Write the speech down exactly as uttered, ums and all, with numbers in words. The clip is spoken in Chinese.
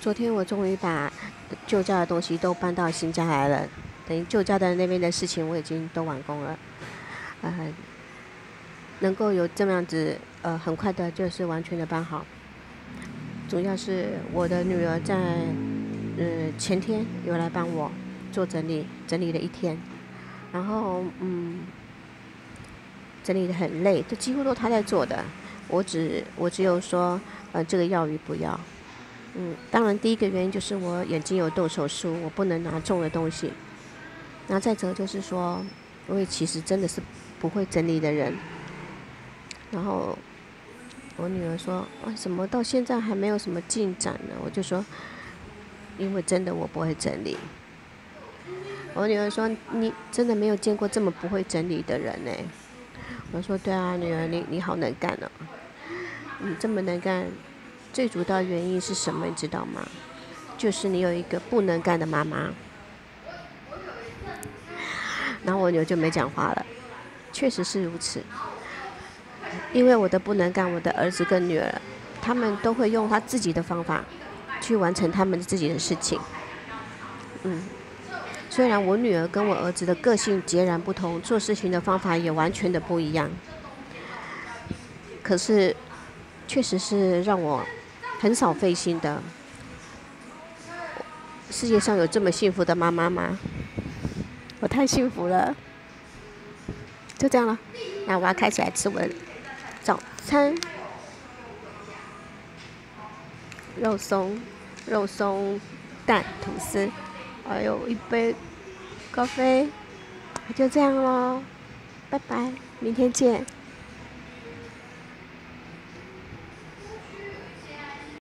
昨天我终于把旧家的东西都搬到新家来了，等于旧家的那边的事情我已经都完工了，呃，能够有这么样子，呃，很快的就是完全的搬好。主要是我的女儿在，呃，前天有来帮我做整理，整理了一天，然后嗯，整理得很累，这几乎都她在做的，我只我只有说，呃，这个要与不要。嗯，当然第一个原因就是我眼睛有动手术，我不能拿重的东西。那再者就是说，我也其实真的是不会整理的人。然后我女儿说：“为什么到现在还没有什么进展呢？”我就说：“因为真的我不会整理。”我女儿说：“你真的没有见过这么不会整理的人呢？”我说：“对啊，女儿，你你好能干哦，你这么能干，最主要原因是什么？你知道吗？就是你有一个不能干的妈妈。”然后我女儿就没讲话了。确实是如此，因为我的不能干，我的儿子跟女儿，他们都会用他自己的方法去完成他们自己的事情。嗯，虽然我女儿跟我儿子的个性截然不同，做事情的方法也完全的不一样，可是确实是让我很少费心的。世界上有这么幸福的妈妈吗？我太幸福了。就这样了，那我要开始来吃我的早餐。肉松、肉松蛋吐司，还有一杯咖啡，就这样咯，拜拜，明天见。